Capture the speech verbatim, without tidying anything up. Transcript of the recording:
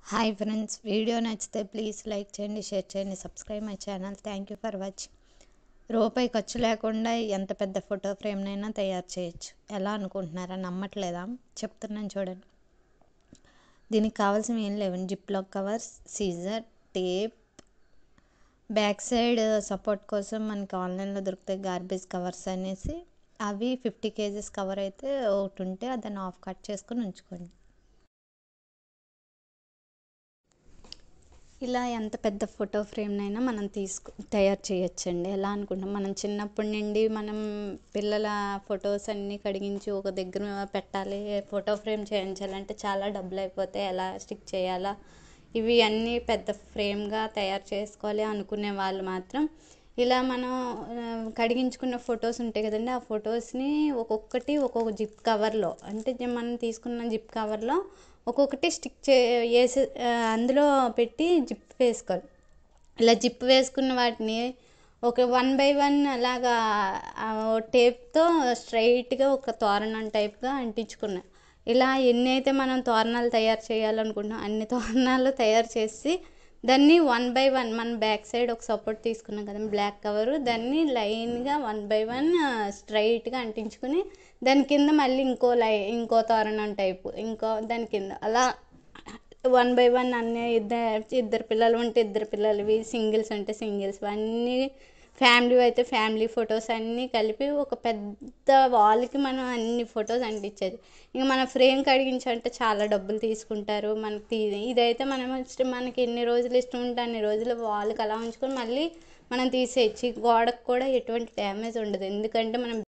Hi friends, video నచ్చితే please like చేయండి, share చేయండి, subscribe my channel. Thank you for watching. రూపాయి ఖర్చు లేకుండా ఎంత పెద్ద ఫోటో ఫ్రేమ్నైనా తయారు చేయొచ్చు. ఎలా అనుకుంటున్నారా? నమ్మట్లేదా? చెప్తున్నాను చూడండి. దీనికి కావాల్సినవి ఏం లేవండి. Zip lock covers, scissor, tape, back side support కోసం మనకి ఆన్లైన్లో దొరుకుతాయి గార్బేజ్ కవర్స్ అనేసి. అవి ఫిఫ్టీ కేజీస్ కవర్ అయితే ఒకటి ఉంటే దాన్ని ఆఫ్ కట్ చేసుకొని ఉంచుకోండి. ఇలా ఎంత పెద్ద ఫోటో ఫ్రేమ్నైనా మనం తీసుకు తయారు చేయొచ్చండి. ఎలా అనుకుంటాం, మనం చిన్నప్పటి నుండి మనం పిల్లల ఫొటోస్ అన్నీ కడిగించి ఒక దగ్గర పెట్టాలి, ఫోటో ఫ్రేమ్ చేయించాలంటే చాలా డబ్బులు అయిపోతాయి. ఎలా స్టిక్ చేయాలా, ఇవి అన్నీ పెద్ద ఫ్రేమ్గా తయారు చేసుకోవాలి అనుకునే వాళ్ళు మాత్రం ఇలా మనం కడిగించుకున్న ఫొటోస్ ఉంటాయి కదండి, ఆ ఫొటోస్ని ఒక్కొక్కటి ఒక్కొక్క జిప్ కవర్లో, అంటే మనం తీసుకున్న జిప్ కవర్లో ఒక్కొక్కటి స్టిక్ చే వేసి అందులో పెట్టి జిప్ వేసుకోవాలి. ఇలా జిప్ వేసుకున్న వాటిని ఒక వన్ బై వన్ అలాగా టేప్తో స్ట్రైట్గా ఒక తోరణం టైప్గా అంటించుకున్నాం. ఇలా ఎన్ని అయితే మనం తోరణాలు తయారు చేయాలనుకుంటున్నాం అన్ని తోరణాలు తయారు చేసి దాన్ని వన్ బై వన్ మన బ్యాక్ సైడ్ ఒక సపోర్ట్ తీసుకున్నాం కదా బ్లాక్ కవరు, దాన్ని లైన్గా వన్ బై వన్ స్ట్రైట్గా అంటించుకుని దాని కింద మళ్ళీ ఇంకో లై ఇంకో తోరణం టైపు ఇంకో దాని కింద అలా వన్ బై వన్ అన్నీ ఇద్దరు ఇద్దరు పిల్లలు ఉంటే ఇద్దరు పిల్లలవి, సింగిల్స్ అంటే సింగిల్స్, అన్నీ ఫ్యామిలీ అయితే ఫ్యామిలీ ఫొటోస్ అన్నీ కలిపి ఒక పెద్ద వాల్కి మనం అన్ని ఫొటోస్ అంటించేది. ఇంకా మన ఫ్రేమ్ కడిగించాలంటే చాలా డబ్బులు తీసుకుంటారు. మనకి ఇదైతే మనం మనకి ఎన్ని రోజులు ఇష్టం ఉంటే అన్ని రోజులు వాల్కి అలా ఉంచుకొని మళ్ళీ మనం తీసేయచ్చు. గోడకు కూడా ఎటువంటి డ్యామేజ్ ఉండదు, ఎందుకంటే మనం